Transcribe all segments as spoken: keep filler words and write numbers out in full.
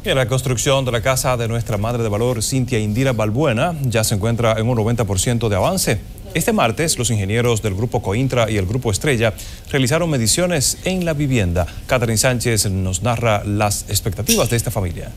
Bien, la construcción de la casa de nuestra madre de valor, Cintia Indira Balbuena, ya se encuentra en un noventa por ciento de avance. Este martes, los ingenieros del Grupo Cointra y el Grupo Estrella realizaron mediciones en la vivienda. Catherine Sánchez nos narra las expectativas de esta familia.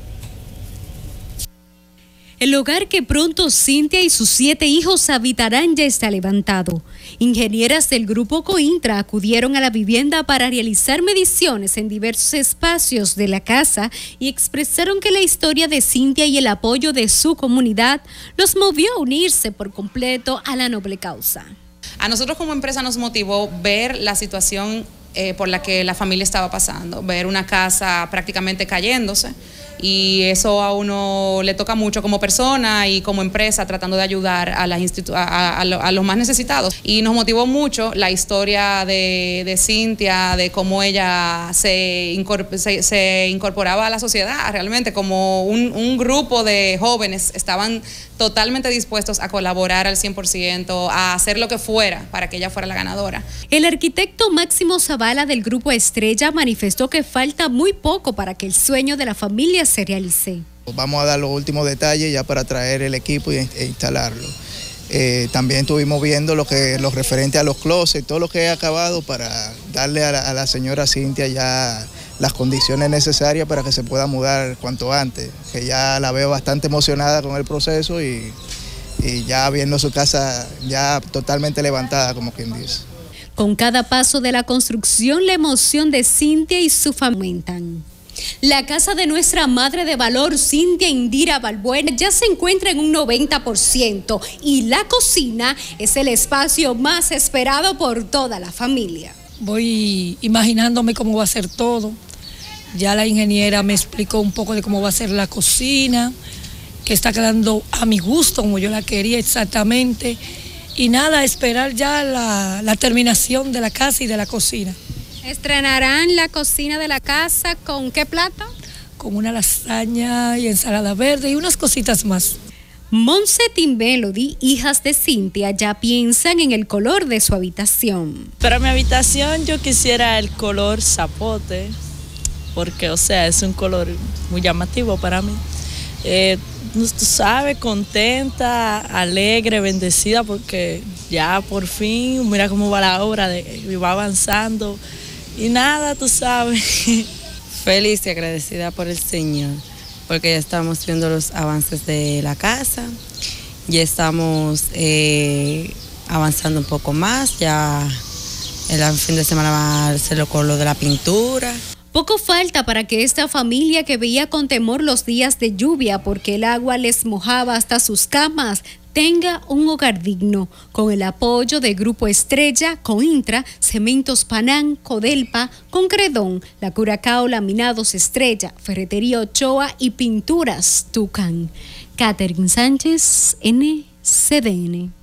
El hogar que pronto Cintia y sus siete hijos habitarán ya está levantado. Ingenieras del Grupo Cointra acudieron a la vivienda para realizar mediciones en diversos espacios de la casa y expresaron que la historia de Cintia y el apoyo de su comunidad los movió a unirse por completo a la noble causa. A nosotros como empresa nos motivó ver la situación eh, por la que la familia estaba pasando, ver una casa prácticamente cayéndose. Y eso a uno le toca mucho como persona y como empresa, tratando de ayudar a, las institu a, a, a los más necesitados. Y nos motivó mucho la historia de, de Cintia, de cómo ella se, incorpor se, se incorporaba a la sociedad, realmente como un, un grupo de jóvenes estaban totalmente dispuestos a colaborar al cien por ciento, a hacer lo que fuera para que ella fuera la ganadora. El arquitecto Máximo Zavala del Grupo Estrella manifestó que falta muy poco para que el sueño de la familia se realice. Vamos a dar los últimos detalles ya para traer el equipo e instalarlo. Eh, también estuvimos viendo lo que lo referente a los closets, todo lo que he acabado para darle a la, a la señora Cintia ya las condiciones necesarias para que se pueda mudar cuanto antes, que ya la veo bastante emocionada con el proceso y, y ya viendo su casa ya totalmente levantada, como quien dice. Con cada paso de la construcción, la emoción de Cintia y su familia aumentan. La casa de nuestra madre de valor, Cintia Indira Balbuena, ya se encuentra en un noventa por ciento y la cocina es el espacio más esperado por toda la familia. Voy imaginándome cómo va a ser todo. Ya la ingeniera me explicó un poco de cómo va a ser la cocina, que está quedando a mi gusto, como yo la quería exactamente. Y nada, esperar ya la, la terminación de la casa y de la cocina. ¿Estrenarán la cocina de la casa con qué plato? Con una lasaña y ensalada verde y unas cositas más. Monset y Melody, hijas de Cintia, ya piensan en el color de su habitación. Para mi habitación yo quisiera el color zapote, porque o sea, es un color muy llamativo para mí. Eh, tú sabes, contenta, alegre, bendecida, porque ya por fin, mira cómo va la obra, de, va avanzando. Y nada, tú sabes. Feliz y agradecida por el Señor, porque ya estamos viendo los avances de la casa, ya estamos eh, avanzando un poco más, ya el fin de semana va a hacerlo con lo de la pintura. Poco falta para que esta familia que veía con temor los días de lluvia porque el agua les mojaba hasta sus camas, tenga un hogar digno, con el apoyo de Grupo Estrella, Cointra, Cementos Panán, Codelpa, Concredón, La Curacao, Laminados Estrella, Ferretería Ochoa y Pinturas Tucán. Catherine Sánchez, N C D N.